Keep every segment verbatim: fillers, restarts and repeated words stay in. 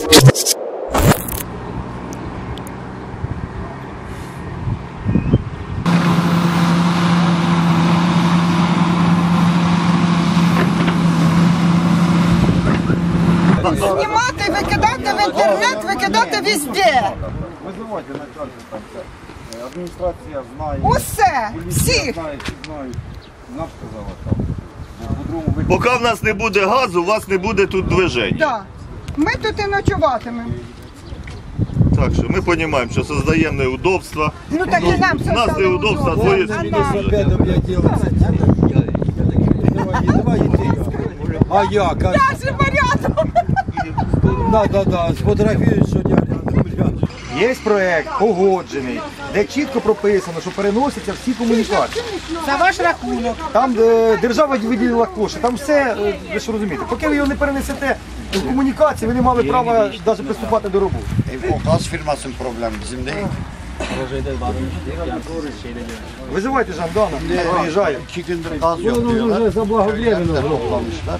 Знімати, викидати в інтернет, викидати везде. Визивайте начальство там все. Адміністрація знає. Усе, всіх. Знає, всі знають. Нам сказала там. По-другому ви... Поки в нас не буде газу, у вас не буде тут движення. Да. Ми тут і ночуватимемо. Так що ми розуміємо, що создаємо неудобства. Ну так і нам все У нас стало неудобства удобно. двоє А суток. А я, как? Я живу рядом. Да, да, да, сфотографируешь, что я рядом. Є проект погоджений, де чітко прописано, що переносяться всі комунікації. За ваш рахунок. Там де держава виділила кошти, там все, е, ви ж розумієте, поки ви його не перенесете в комунікації, ви не мали права навіть приступати до roboty. Gaz firmasının problemi bizim değil. Визивайте Жандана, приїжджає. İki gündür gaz yok diyorlar. Zabлаговременно toplamışlar.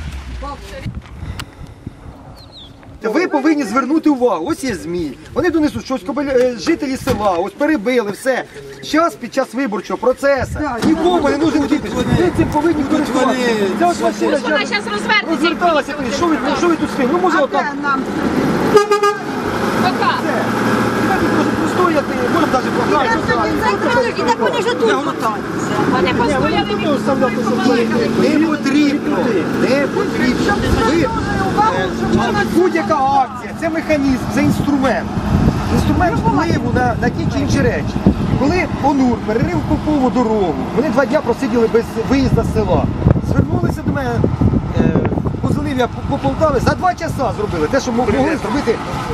Ви повинні звернути увагу, ось є ЗМІ, вони донесуть щось, кобель- жителі села, ось перебили, все. Зараз під час виборчого процесу нікому не нужен кіпіш, ви цим повинні користуватися. Це ось машина Вона зараз розвернеться. розверталася, що ви, що ви тут стоїте? Ну може отак. Нам Пока. Давайте може простояти, можемо навіть програти. і так вони ж тут лутаються. Вони постояли. Не потрібно, не потрібно. Ви, е, будь-яка акція, це механізм, це інструмент. Інструмент впливу на, на ті чи інші речі. Коли ОНУР перерив Попову дорогу, вони два дня просиділи без виїзду з села. Звернулися до мене, е, позвонив я по, по Полтаві, за два часа зробили те, що могли зробити.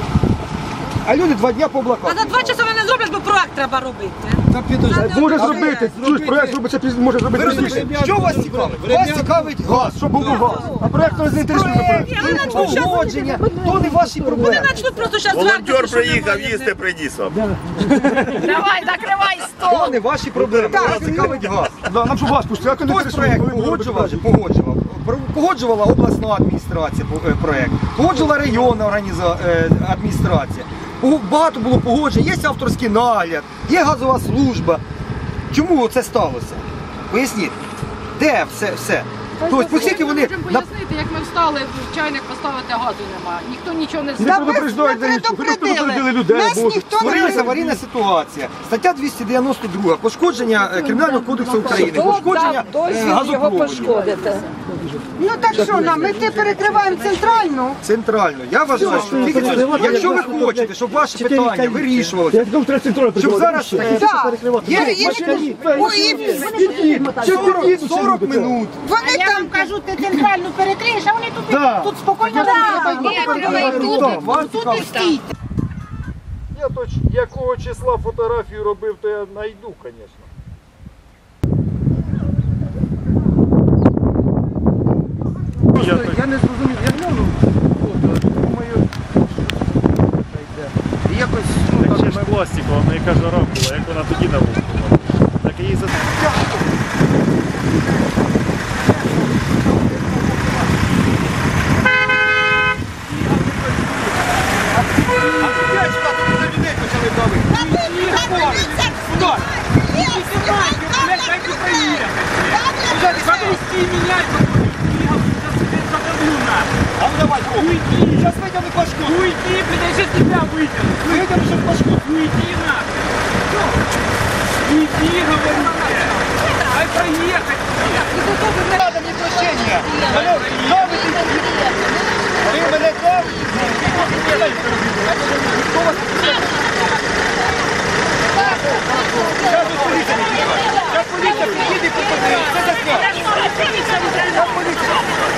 А люди два дня по облаках. А за два часа вони не зроблять, бо проект треба робити. Може зробити, чуєш, проєкт робиться, може зробити пізніше. Що вас цікавить? Вас цікавить газ, щоб був газ. А проєкт вас не інтересує. Погодження, то не ваші проблеми. Вони почнуть просто зараз Волонтер приїхав, їсти приніс вам. Давай, закривай То стол. не ваші проблеми. Вас цікавить газ. Нам що вас пустили, а Хтось проєкт погоджував, погоджував. Погоджувала обласна адміністрація е, проєкт, погоджувала районна організа- е, адміністрація. Пого- Багато було погоджень, є авторський нагляд, є газова служба. Чому це сталося? Поясніть, де все? все? Тобто, оскільки вони Можемо на- пояснити, як ми встали, чайник поставити, газу немає. Ніхто нічого не Не знає. предупреждають за нічого. Вони предупредили людей, Нас бо ніхто не створилася предупредив. аварійна ситуація. Стаття двісті дев'яносто два. Пошкодження е, Кримінального кодексу України. Пошкодження е, газопроводу. Ну так що нам, ми ти перекриваємо центральну. Центрально. Я вважаю, що тільки це- якщо ви хочете, щоб ваші питання вирішувалися, щоб зараз е, Так. є І- машині- Ой, і- сорок, сорок минут. Вони Я там вам кажу, ти центральну перекриєш, а вони тут, Да. тут спокійно Вас цікавить. стійте. Я то якого числа фотографію робив, то я знайду, звісно. Я не зрозумів, я гляну, думаю, і якось... Так ще ж пластикова, вона яка жара була, як вона тоді на вулиці була. Так і її за... А ну давай, уйди. Сейчас вытяну башку. Уйди, блядь, я сейчас тебя вытяну. Вытяну сейчас башку. Уйди нахуй. Уйди, говорю тебе. Дай проехать. Не надо мне прощения. Алло, давите. Вы мене давите. Кто вас... Сейчас вы полиция не принимает. Сейчас полиция приедет и посмотрит. Что за связь? Сейчас полиция.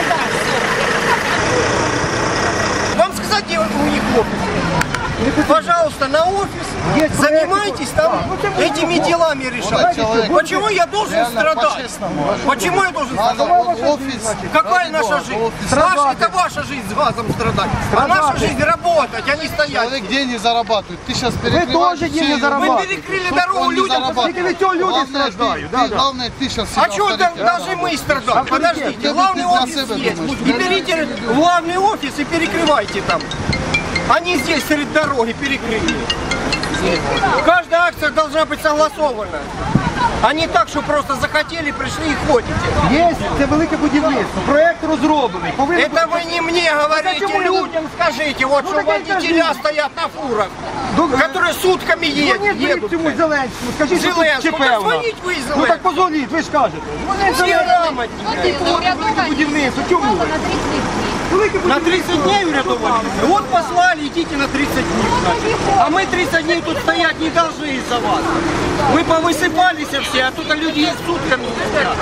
Вам сказать, где у них офис? Пожалуйста, на офис, занимайтесь там этими делами решать. Почему я должен страдать? Почему я должен страдать? Какая наша жизнь? Наша, это ваша жизнь с газом страдать. А наша жизнь работать, а не стоять. Человек деньги зарабатывает. Ты сейчас Вы перекрываешь тоже деньги все- Вы зарабатываете. перекрыли дорогу людям. Видите, ведь то люди Главное, страдают. ты- Да, ты- да. Главное, ты сейчас А что должны мы страдать? Подождите, главный офис есть. И берите главный офис и перекрывайте там. Они здесь среди дороги перекрыли. Каждая акция должна быть согласована. А не так, що просто захотели, пришли і ходите. Є, це велике будівництво, проект розроблений. Повинен Это вы не мне говорите, почему я- людям скажите, вот Ну, что так это водителя же- стоят на фурах, Ну, которые сутками едут. Дзвоніть едут. цьому Зеленському, скажіть, що тут Зеленському, ЧП у нас. позвоніть ви Ну так Зеленському. позвоніть, ви ж кажете. Дзвоніть Всі Зеленському. грамотні. І велике будівництво, чому ви? Велике На тридцать дней урядовали. Вот послали, идите на тридцать дней. Значит. А мы тридцать дней тут стоять не должны из-за вас. Мы повысыпались все, а тут люди есть сутками стоят.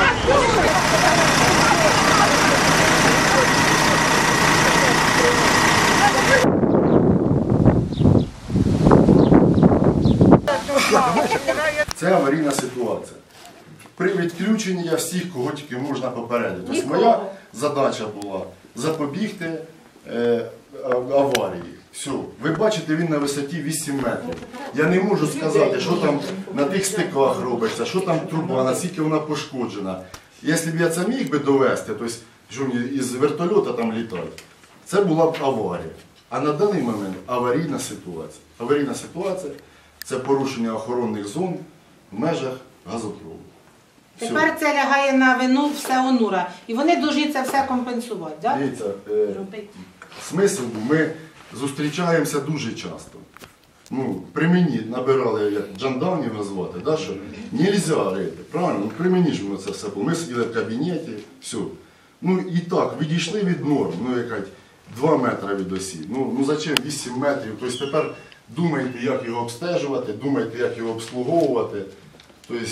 Це аварійна ситуація. При відключенні я всіх, кого тільки можна попередити. Тобто моя задача була запобігти е, аварії. Все. Ви бачите, він на висоті вісім метрів. Я не можу сказати, що там на тих стиках робиться, що там труба, наскільки вона пошкоджена. Якщо б я це міг би довести, тобто, що мені із вертольота там літають, це була б аварія. А на даний момент аварійна ситуація. Аварійна ситуація – це порушення охоронних зон в межах газопроводу. Все. Тепер це лягає на вину все ОНУРа. І вони повинні це все компенсувати, так? Дивіться, е, смисл був, ми зустрічаємося дуже часто. Ну, при мені набирали, як джандармів назвати, да, що нельзя рити, правильно? Ну, при мені ж воно це все було. Ми сиділи в кабінеті, все. Ну і так, відійшли від норм, ну якась два метри від осі. Ну, ну зачем вісім метрів? Тобто тепер думайте, як його обстежувати, думайте, як його обслуговувати. Тобто,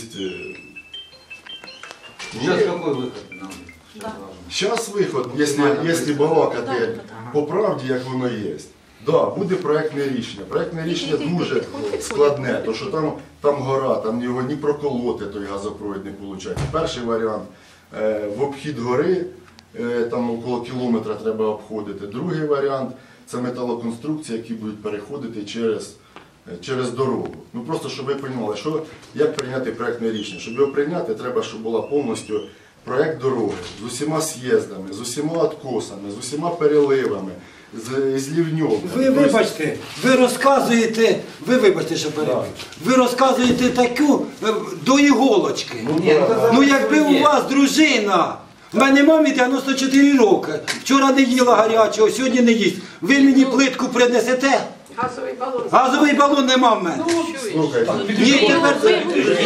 Сейчас какой выход нам? зараз виход, якщо, якщо балакати по правді, як воно є. Да, буде проєктне рішення. Проєктне рішення дуже складне, тому що там, там гора, там його ні проколоти той газопровід не виходить. Перший варіант е, в обхід гори, е, там около кілометра треба обходити. Другий варіант це металоконструкції, які будуть переходити через, через дорогу. Ну просто, щоб ви розуміли, що, як прийняти проєктне рішення. Щоб його прийняти, треба, щоб була повністю проєкт дороги з усіма з'їздами, з усіма откосами, з усіма переливами, з, з лівньовками. Ви вибачте, ви розказуєте, ви вибачте, що перебив. Ви розказуєте таку е, до іголочки. Ну якби у вас дружина, в мене мамі дев'яносто чотири роки, вчора не їла гарячого, сьогодні не їсть. Ви мені плитку принесете? Газовий балон. Газовий балон нема в мене. Слухайте, Ні, тепер це.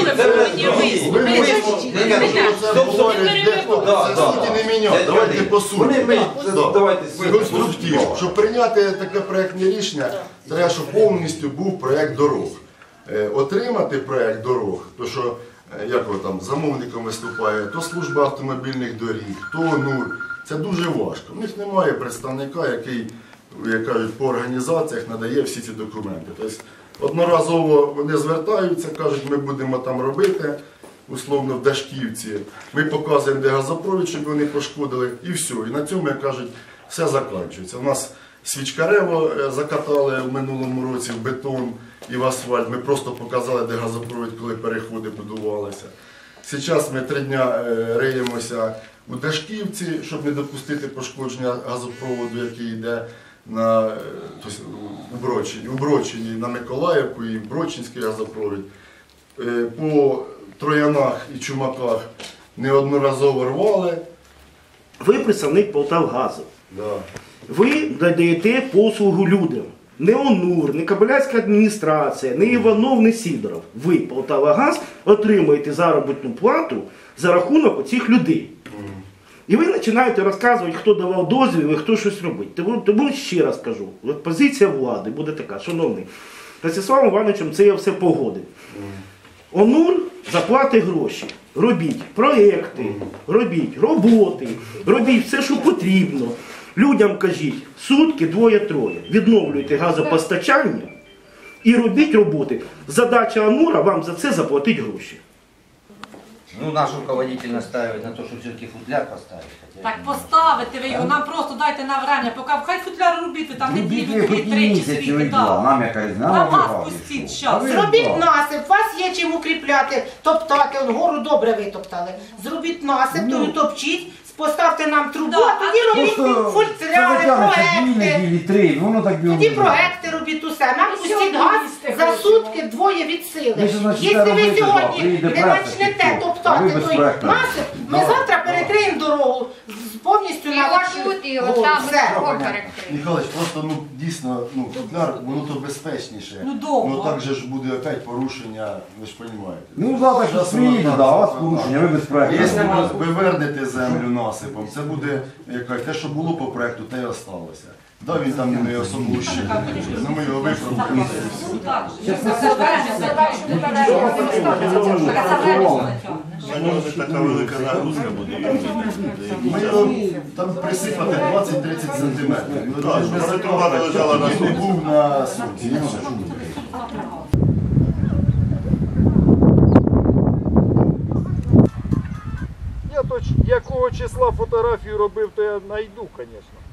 ви можете, це говорить, дехто, це суті не міняє. Давайте по суті. Да. Конструктивно. Щоб прийняти таке проєктне рішення, треба, щоб повністю був проєкт дорог. Е, Отримати проєкт дорог, то що, е, як ви там, замовником виступає, то служба автомобільних доріг, то ОНУР, це дуже важко. У них немає представника, який, як кажуть, по організаціях надає всі ці документи. Тобто, одноразово вони звертаються, кажуть, ми будемо там робити, условно в Дашківці. Ми показуємо, де газопровід, щоб вони пошкодили, і все. І на цьому, як кажуть, все закінчується. У нас Свічкарево закатали в минулому році в бетон і в асфальт. Ми просто показали, де газопровід, коли переходи будувалися. Зараз ми три дня риємося у Дашківці, щоб не допустити пошкодження газопроводу, який йде на, тобто, у Бродчині, у Бродчині, на Миколаївку і Бродчинський газопровід. По Троянах і Чумаках неодноразово рвали. Ви представник Полтавгазу. Да. Ви надаєте послугу людям. Не ОНУР, не Кобиляцька адміністрація, не Іванов, не Сідоров. Ви, Полтавагаз, отримуєте заробітну плату за рахунок оцих людей. І ви починаєте розказувати, хто давав дозвіл і хто щось робить. Тому, тому ще раз кажу, от позиція влади буде така, шановний, Ростиславом Івановичем це я все погодив. ОНУР заплатить гроші, робіть проєкти, робіть роботи, робіть все, що потрібно. Людям кажіть, сутки, двоє-троє, відновлюйте газопостачання і робіть роботи. Задача ОНУРа вам за це заплатить гроші. Ну, наш руководитель настаивает на то, что все-таки футляр поставить. Так поставити ви його, нам просто дайте на время, поки хай футляр робити, там неділю, дві, три чи скільки, так. Нам якась На вас пустіть щас. Зробіть насип, у вас є чим укріпляти, топтати, он гору добре витоптали. Зробіть насип, то топчіть, поставте нам трубу, Да, а тоді робіть фульцеляри, проекти. неділі, три, воно так біло. Тоді проекти робіть усе. Нам пустіть газ за сутки двоє від сили. Якщо ви сьогодні не почнете топтати той насип, ми завтра перекриємо дорогу з- повністю на вашу голову. Все. Михайлович, просто ну дійсно, ну футляр, воно то безпечніше. Ну, довго. Ну так же ж буде опять порушення, ви ж розумієте. Ну завтра ж приїде, да, у вас порушення, ви без проекту. Якщо ви вернете землю насипом, це буде як кажуть, те, що було по проекту, те й осталося. Да, він там не особливо ще, ну ми його виправимо. На нього не така велика нагрузка буде. Ми його там присипати двадцять-тридцять сантиметрів. Ну, Так, щоб вона труба не лежала на він не сонці. був на сонці. і все. Я то ч- якого числа фотографію робив, то я знайду, звісно.